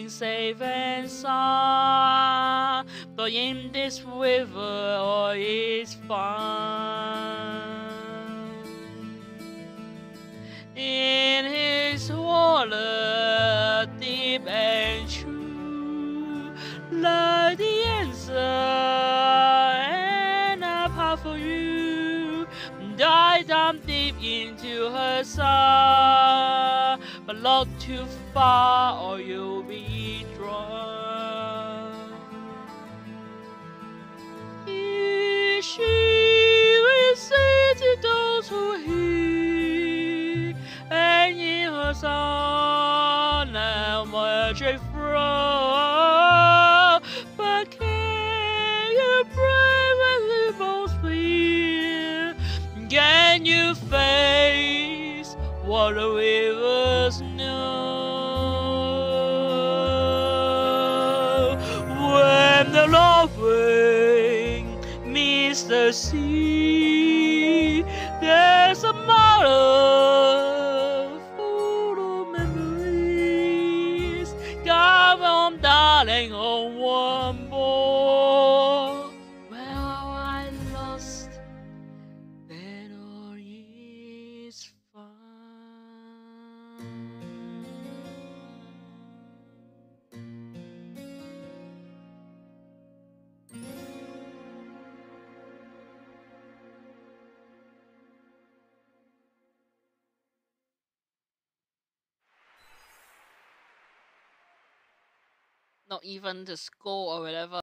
going safe and sound. Though in this river all is found. In his water deep and true, like the answer and a path for you. Dive down deep into her soul, but not too far or you'll be drowned. She will say to those who hear, and in her soul now magic flow. But can you pray when you most fear? Can you face what the rivers know? When the loving meets the sea, there's a mother full of memories. Come home, darling, on one more. Well, I lost, then all is fine. Not even the score or whatever.